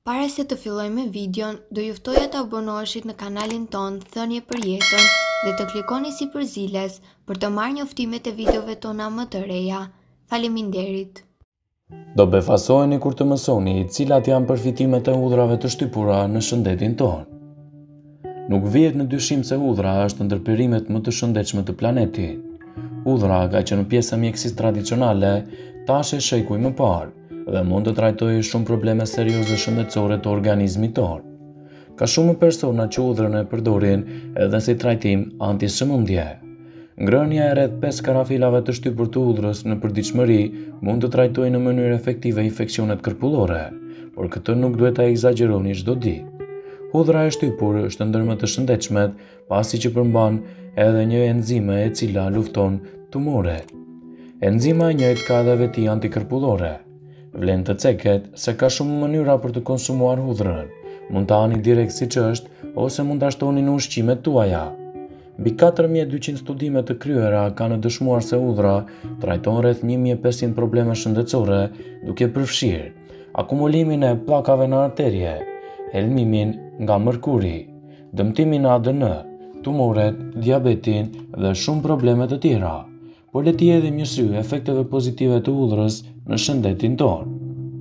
Para se të fillojmë videon, do juftoja të abonoheshit në kanalin ton Thënie për Jetën dhe të klikoni si përziles për të marrë njoftimet e videove tona më të reja. Faleminderit! Do befasoheni kur të mësoni cilat janë përfitimet e hudhrave të shtypura në shëndetin tonë. Nuk vihet në dyshim se hudhra është ndër perimet më të shëndetshme të planetit. Hudhra ka qenë pjesë mjekësisë tradicionale tash e shekuj më parë dhe mund të trajtojë shumë probleme serioze shëndetësore të organizmit tonë. Ka shumë persona që hudhrën e përdorin edhe si trajtim antisëmundje. Ngrënia e rreth 5 karafilave të shtypur të hudhrës në përditshmëri mund të trajtojë në mënyrë efektive infeksionet kërpullore, por këtë nuk duhet ta egzagjeroni çdo ditë. Hudhra e shtypur është ndër më të shëndetshmet pasi që përmban edhe një enzime e cila lufton tumoret. Enzima e njëjtë ka edhe veti antikërpullore. Vlen të ceket se ka shumë mënyra për të konsumuar hudhrën. Mund ta hani direkt siç është ose mund ta shtoni në ushqimet tuaja. Mbi 4200 studime të kryera kanë dëshmuar se hudhra trajton rreth 1500 probleme shëndetësore, duke përfshirë akumulimin e pllakave në arterje, helmimin nga mërkuri, dëmtimin e ADN, tumoret, diabetin dhe shumë probleme të tjera. Por le t'i hedhim një sy efekteve pozitive të hudhrës në shëndetin tonë.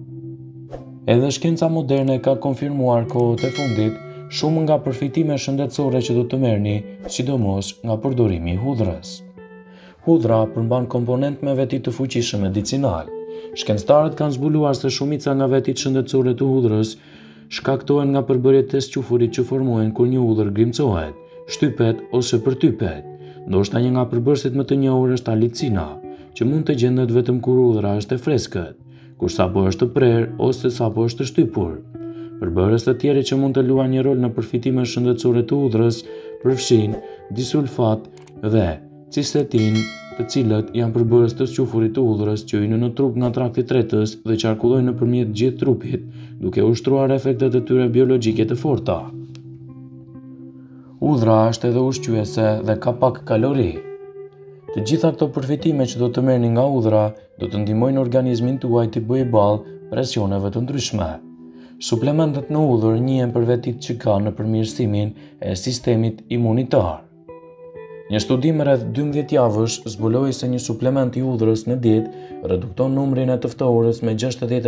Edhe shkenca moderne ka konfirmuar kohët e fundit shumë nga përfitime shëndetësore që do të merrni, sidomos nga përdorimi i hudhrës. Hudhra përmban komponent me veti të fuqishëm medicinal. Shkencëtarët kanë zbuluar se shumica nga vetit shëndetësore të hudhrës shkaktohen nga përbërjet e sqyfurit që formohen kur një hudhër grimcohet, shtypet ose përtypet. Ndoshta një nga përbërësit më të njohur është alicina, që mund të gjendet vetëm kur hudhra është e freskët, kur sapo është të prerë ose sapo është të shtypur. Përbërës të tjerë që mund të luajnë një rol në përfitimet shëndetësore të hudhrës përfshin disulfat dhe cistetin, të cilët janë përbërës të sqyfurit të hudhrës që hyjnë në trup nga trakti tretës dhe qarkullojnë nëpërmjet gjithë trupit, duke ushtruar efektet e tyre biologjike të forta. Hudhra është edhe ushqyese dhe ka pak kalori. Të gjitha këto përfitime që do të merrni nga hudhra do të ndihmojnë organizmin tuaj të bëjë ballë presioneve të ndryshme. Suplementet në hudhër njihen për vetit që kanë në përmirësimin e sistemit imunitar. Një studim rreth 12 javësh zbuloi se një suplement i hudhrës në ditë redukton numrin e të ftohurës me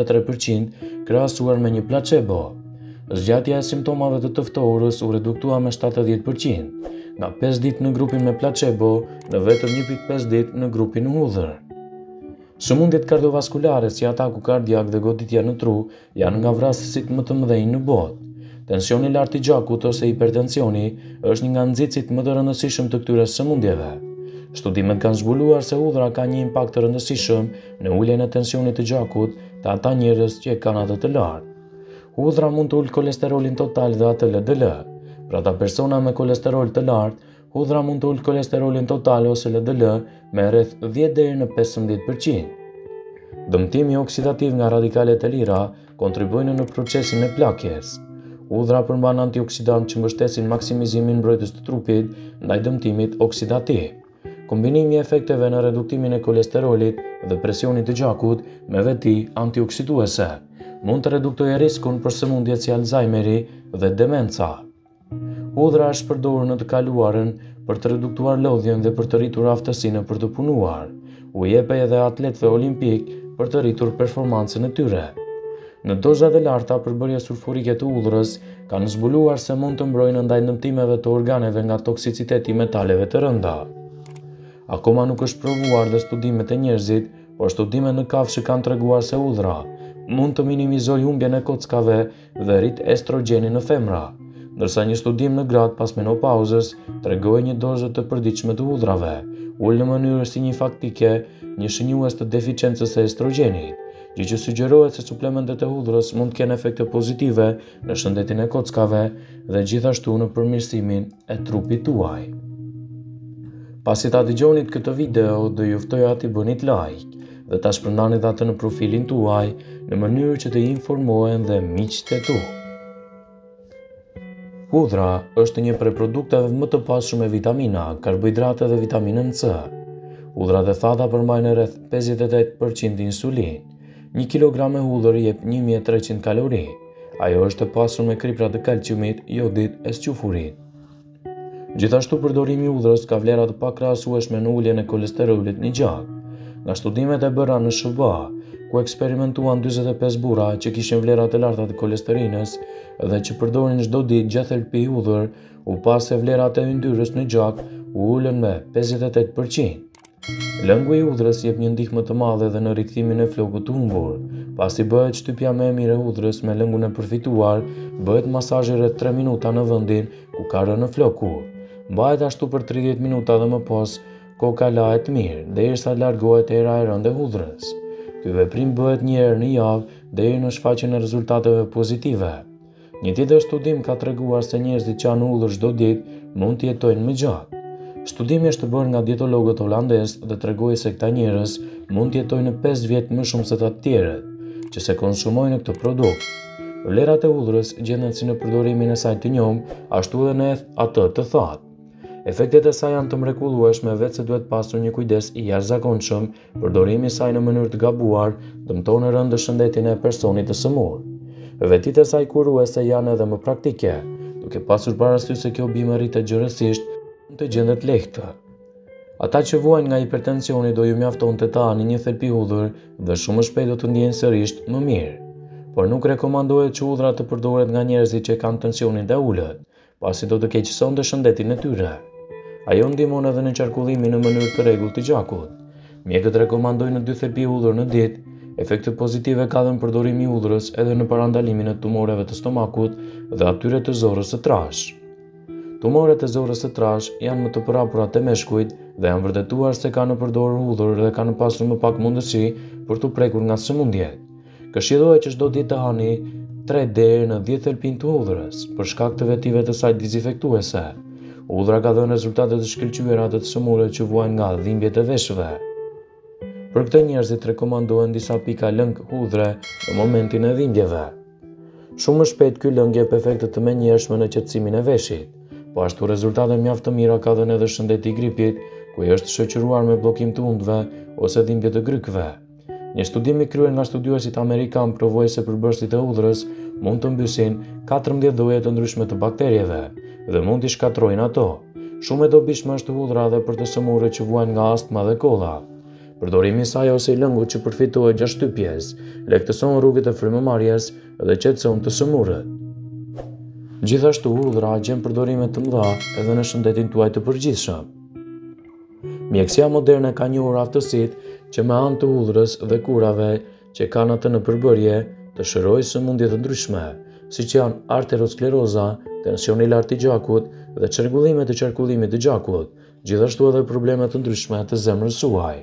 63% krahasuar me një placebo. Zgjatja e simptomave të ftohurës u reduktua me 70%, nga 5 ditë në grupin me placebo në vetëm 1.5 ditë në grupin në hudhër. Sëmundjet kardiovaskulare si ataku kardiak dhe goditja në tru janë nga vrasësit më të mëdhenj në botë. Tensioni i lartë i gjakut ose hipertensioni është një nga nxitësit më të rëndësishëm të këtyre sëmundjeve. Studimet kanë zbuluar se hudhra ka një impakt të rëndësishëm në uljen e tensionit të gjakut të ata njerëz që e kanë atë të lartë. Hudhra mund të ulë kolesterolin total dhe atë LDL. Për ata persona me kolesterol të lartë, hudhra mund të ulë kolesterolin total ose LDL me rreth 10 deri në 15%. Dëmtimi oksidativ nga radikalet e lira kontribuojnë në procesin e plakjes. Hudhra përmban antioksidant që mbështesin maksimizimin mbrojtës të trupit ndaj dëmtimit oksidativ. Kombinimi i efekteve në reduktimin e kolesterolit dhe presionit të gjakut me veti antioksiduese mund të reduktojë riskun për sëmundjet si Alzheimeri dhe demenca. Hudhra është përdorur në të kaluarën për të reduktuar lodhjen dhe për të rritur aftësinë për të punuar. U jepej edhe atletëve olimpik për të rritur performancën e tyre. Në dozat e larta përbërjes sulfurike të hudhrës kanë zbuluar se mund të mbrojnë ndaj dëmtimeve të organeve nga toksiciteti i metaleve të rënda. Akoma nuk është provuar dhe studimet e njerëzit, por studimet në kafshë kanë treguar se hudhra mund të minimizojë humbjen e kockave dhe rrit estrogenin në femra, ndërsa një studim në gratë pas menopauzës tregoi një dozë të përditshme të hudhrave ul në mënyrë sinjifaktike një shënjues të deficiencës së estrogenit, gjë që sugjerohet se suplementet e hudhrës mund të kenë efekte pozitive në shëndetin e kockave dhe gjithashtu në përmirësimin e trupit tuaj. Pasi ta dëgjonit këtë video, do ju ftoja t'i bënit like dhe ta shpërndanit atë në profilin tuaj në mënyrë që të informohen dhe miqtë e tu. Hudhra është një prej produkteve më të pasur me vitamina, karbohidrate dhe vitaminën C. Hudhrat e thata përmbajnë rreth 58% insulin. 1 kg hudhër jep 1300 kalori. Ajo është e pasur me kripra të kalciumit, jodit e sqyfurit. Gjithashtu përdorimi i udhërës ka vlera të pakrahasueshme në uljen e kolesterolit në gjak. Nga studimet e bëra në SBA, ku eksperimentuan 45 burra që kishin vlera të larta të kolesterinës dhe që përdorin çdo ditë gjatë thelpi i udhër, u pa se vlerat e yndyrës në gjak u ulën me 58%. Lëngu i udhërës jep një ndihmë të madhe edhe në rikthimin e flokut të humbur. Pasi bëhet shtypja më e mirë e udhërës me lëngun e përfituar, bëhet masazhi rreth 3 minuta në vendin ku ka rënë floku. Mbahet ashtu për 30 minuta dhe më pas koka lahet mirë, derisa largohet era e rëndë e udhërës. Ky veprim bëhet një herë në javë deri në shfaqjen e rezultateve pozitive. Një tjetër studim ka treguar se njerëzit që kanë udhër çdo ditë mund të jetojnë më gjatë. Studimi është bërë nga dietologët holandezë dhe tregoi se këta njerëz mund të jetojnë 5 vjet më shumë se të tjerët që se konsumojnë këtë produkt. Vlerat e udhërës gjenden si në përdorimin e saj të njohur, ashtu edhe në atë të thatë. Efektet e saj janë të mrekullueshme, vetë se duhet pasur një kujdes i jashtëzakonshëm. Përdorimi i saj në mënyrë të gabuar dëmton rënd shëndetin e personit të sëmurë. Vetitë e saj kuruese janë edhe më praktike, duke pasur parasysh se kjo bimë rritet gjërësisht të gjendet lehtë. Ata që vuajnë nga hipertensioni do ju mjaftonte ta hani një thelpi udhër dhe shumë shpejt do të ndjejnë sërish më mirë. Por nuk rekomandohet që udhra të përdoret nga njerëzit që kanë tensionin të ulët, pasi do të keqësonte shëndetin e tyre. Ajo ndihmon edhe në qarkullimin në mënyrë të rregullt të gjakut. Mjekët rekomandojnë 2 thelpi udhër në ditë. Efekte pozitive ka dhënë përdorimi i udhërës edhe në parandalimin e tumoreve të stomakut dhe atyre të zorrës së trashë. Tumoret e zorrës së trashë janë më të përhapura te meshkujt dhe janë vërtetuar se kanë përdorur udhër dhe kanë pasur më pak mundësi për t'u prekur nga sëmundjet. Këshillohet që çdo ditë të hani 3 deri në 10 thelpin të udhërës për shkak të vetive të saj dezinfektuese. Udhra ka dhënë rezultate të shkëlqyera të sëmurëve që vuajnë nga dhimbjet e veshëve. Për këtë njerëzit rekomandohen disa pika lëng udhre në momentin e dhimbjeve. Shumë më shpejt ky lëng jep efekte të menjëhershme në qetësimin e veshit, po ashtu rezultate mjaft të mira ka dhënë edhe shëndeti i gripit, ku është shoqëruar me bllokim të undëve ose dhimbje të grykëve. Një studim i kryer nga studiuesit amerikan provoi se përbërësit e udhërës mund të mbysin 14 lloje të ndryshme të bakterieve dhe mund t'i shkatrojnë ato. Shumë e dobishme është udhra edhe për të sëmurët që vuajnë nga astma dhe kolla. Përdorimi i saj ose i lëngut që përfitohet gjatë shtypjes lehtëson rrugët e frymëmarrjes dhe qetëson të sëmurët. Gjithashtu udhra gjen përdorime të mëdha edhe në shëndetin tuaj të përgjithshëm. Mjekësia moderne ka njohur aftësitë që me anë të udhërës dhe kurave që kanë atë në përbërje të shërojë sëmundje të ndryshme, siç janë arterioskleroza, tensioni i lartë i gjakut dhe çrregullimet e qarkullimit të gjakut, gjithashtu edhe probleme të ndryshme të zemrës suaj.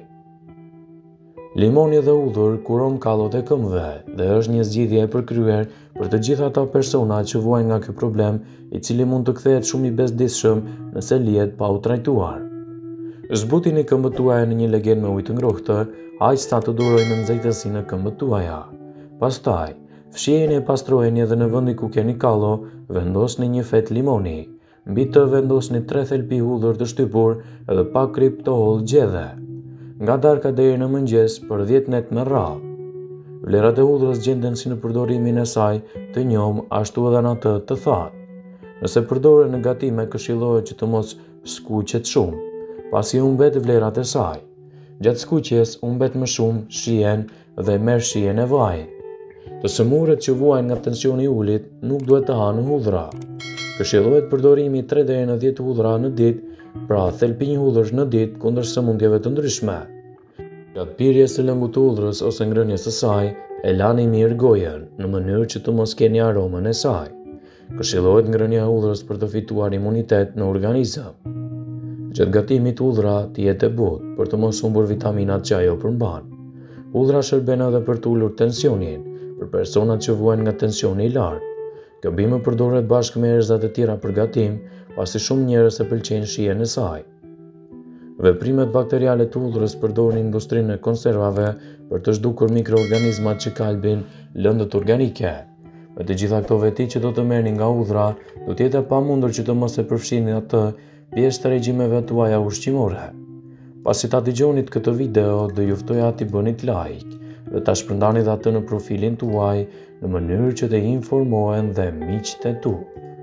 Limoni dhe udhër kuron kallot e këmbëve dhe është një zgjidhje e përkryer për të gjithë ata persona që vuajnë nga ky problem, i cili mund të kthehet shumë i bezdisshëm nëse lihet pa u trajtuar. Zbutini këmbët tuaja në një legjen me ujë të ngrohtë, aq sa të durojnë në nxehtësi në këmbët tuaja. Pastaj, fshiheni e pastrojeni edhe në vendin ku keni kallo, vendosni një fet limoni. Mbi të vendosni 3 thelpi udhër të shtypur dhe pak krip të hollë gjedhe. Nga darka deri në mëngjes për 10 net me radhë. Vlerat e udhërës gjenden si në përdorimin e saj të njohur, ashtu edhe në atë të thatë. Nëse përdoren në gatime, këshillohet që të mos skuqet shumë, pasi humbet vlerat e saj. Gjatë skuqjes humbet më shumë shijen dhe merr shijen e vajit. Të sëmurët që vuajnë nga tensioni i ulit nuk duhet të hanë hudhra. Këshillohet përdorimi 3 deri në 10 hudhra në ditë, pra thelpi një hudhërsh në ditë kundër sëmundjeve të ndryshme. Gjatë pirjes së lëngut të hudhrës ose ngrënies së saj, e lani mirë gojen në mënyrë që të mos keni aromën e saj. Këshillohet ngrënia e hudhrës për të fituar imunitet në organizëm. Gjatë gatimit hudhra të jetë e butë për të mos humbur vitaminat që ajo përmban. Hudhra shërben edhe për të ulur tensionin për personat që vuajnë nga tensioni i lartë. Kjo bimë përdoret bashkë me erëzat e tjera për gatim, pasi shumë njerëz e pëlqejnë shijen e saj. Veprimet bakteriale të hudhrës përdorin industrinë e konservave për të zhdukur mikroorganizmat që kalbin lëndët organike. Me të gjitha këto veti që do të merrni nga hudhra, do të jetë e pamundur që të mos e përfshini atë pjesë të regjimeve tuaja ushqimore. Pasi ta dëgjonit këtë video, do ju ftoja t'i bënit like dhe ta shpërndani dhe atë në profilin tuaj në mënyrë që të informohen dhe miqtë e tu.